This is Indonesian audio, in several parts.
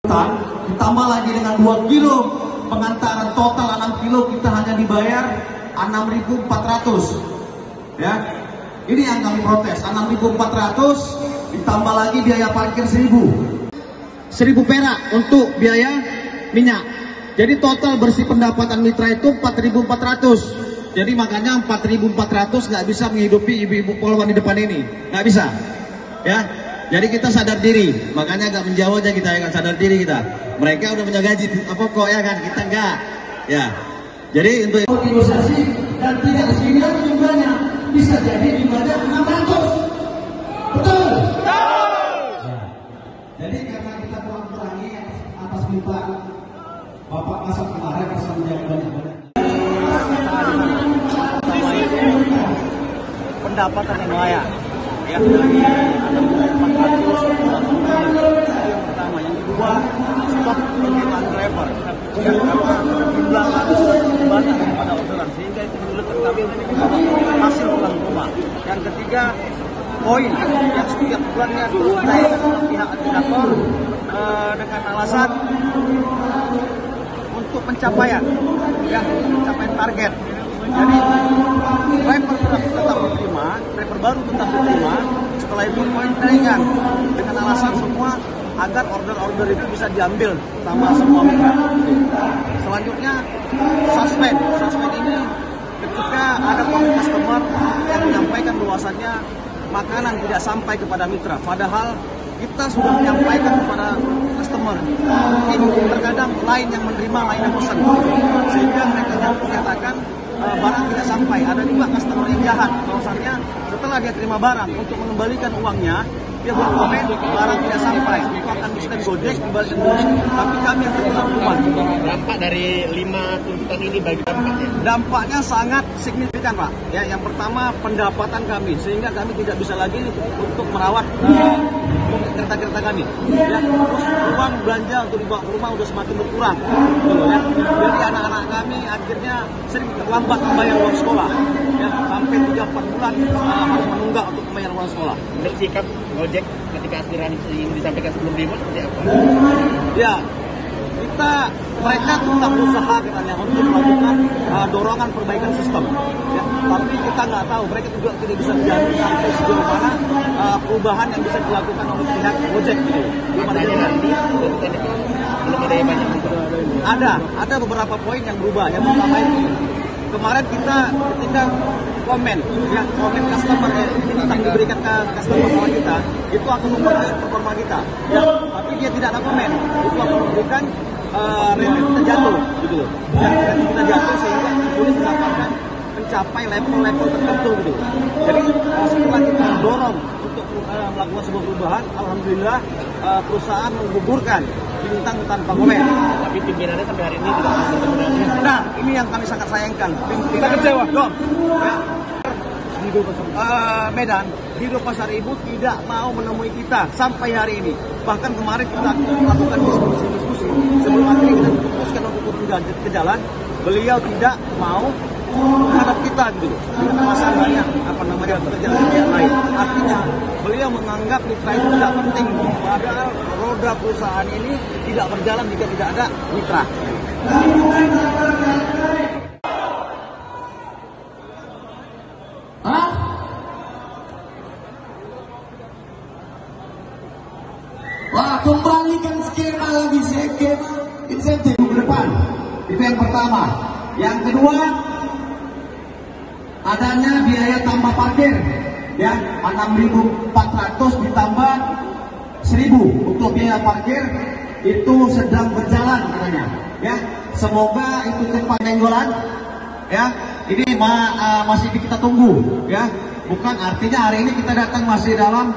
ditambah lagi dengan 2 kilo pengantaran, total 6 kilo kita hanya dibayar 6.400 ya. Ini yang kami protes, 6.400 ditambah lagi biaya parkir 1.000 perak untuk biaya minyak. Jadi total bersih pendapatan mitra itu 4.400. Jadi makanya 4.400 nggak bisa menghidupi ibu-ibu polwan di depan ini, nggak bisa ya. Jadi kita sadar diri, makanya agak menjauh aja kita, ya, sadar diri kita. Mereka udah punya gaji apa kok ya kan, kita enggak ya. Jadi untuk negosiasi dan tidak sekian jumlahnya, bisa jadi jumlahnya 600. Betul? Jadi karena kita kurang-kurangi atas minta Bapak Kasat kemarin bisa menjadi banyak-banyak. Pendapatan yang layak. Ya, ada 400 yang pertama, yang kedua stop penerimaan driver yang jumlah harus lebih banyak daripada orderan sehingga itu menyulitkan kami untuk hasil pulang rumah. Yang ketiga, poin yang setiap bulannya terus naik oleh pihak aplikator dengan alasan untuk pencapaian target. Jadi driver tetap diterima, driver baru tetap diterima. Setelah itu poin ringan dengan alasan semua agar order-order itu bisa diambil sama semua mitra. Selanjutnya suspend ini ketika ada customer yang menyampaikan bahwasannya makanan tidak sampai kepada mitra, padahal kita sudah menyampaikan kepada customer. Terkadang lain yang menerima, lain yang pesan, sehingga mereka menyatakan barang tidak sampai. Ada juga customer yang jahat, bahwasannya setelah dia terima barang untuk mengembalikan uangnya, dia berkomen barang tidak sampai, itu akan di-scan Gojek dibalikin Gojek, tapi kami yang terkena hukuman. Dampak dari 5 tuntutan ini bagi dampaknya? Dampaknya sangat signifikan, Pak. Ya, yang pertama pendapatan kami, sehingga kami tidak bisa lagi untuk merawat kereta-kereta kami. Ya, terus uang belanja untuk dibawa ke rumah udah semakin berkurang. Ya. Jadi anak-anak kami akhirnya sering terlambat membayar uang sekolah. Ya, sampai 3-4 bulan harus menunggak untuk membayar uang sekolah. Bersikap Gojek ketika aspirasi yang disampaikan sebelum demo seperti apa? Ya, mereka tetap berusaha katanya untuk melakukan dorongan perbaikan sistem. Ya, tapi kita nggak tahu, mereka juga tidak bisa menjamin sampai sejauh mana perubahan yang bisa dilakukan oleh pihak Gojek. Belum ada yang banyak berubah. Ada beberapa poin yang berubah. Yang pertama itu kemarin kita ketika komen customer tentang diberikan ke customer kawan kita, itu akan mempengaruhi performa kita. Ya, tapi dia tidak ada komen, itu akan memberikan rating kita jatuh, gitu. Ya, rating kita jatuh sehingga sulit mendapatkan mencapai level-level tertentu, gitu. Jadi setelah kita dorong untuk melakukan sebuah perubahan, alhamdulillah perusahaan menggugurkan bintang tanpa komen. Tapi pimpinannya sampai hari ini tidak bertemu dengan. Nah, ini yang kami sangat sayangkan. Kita kecewa, dong. Ya. Medan, Hidup Pasar Ibu tidak mau menemui kita sampai hari ini. Bahkan kemarin kita melakukan diskusi sebelum akhirnya kita memutuskan untuk turun ke jalan. Beliau tidak mau menghadap kita, gitu, dengan alasan banyak pekerjaan yang lain. Artinya beliau menganggap mitra itu tidak penting, padahal roda perusahaan ini tidak berjalan jika tidak ada mitra. Wah, kembalikan skema lagi, skema insentif ke depan. Itu yang pertama. Yang kedua, adanya biaya tambah parkir, ya, 6.400 ditambah 1.000 untuk biaya parkir, itu sedang berjalan katanya. Ya, semoga itu cepat nenggolan. Ya, ini masih kita tunggu. Ya, bukan artinya hari ini kita datang masih dalam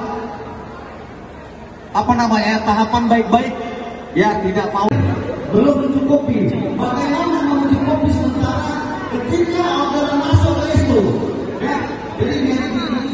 tahapan baik-baik, ya, tidak mau, belum mencukupi. Bagaimana mencukupi sementara ketika orderan masuk ke itu, ya, jadi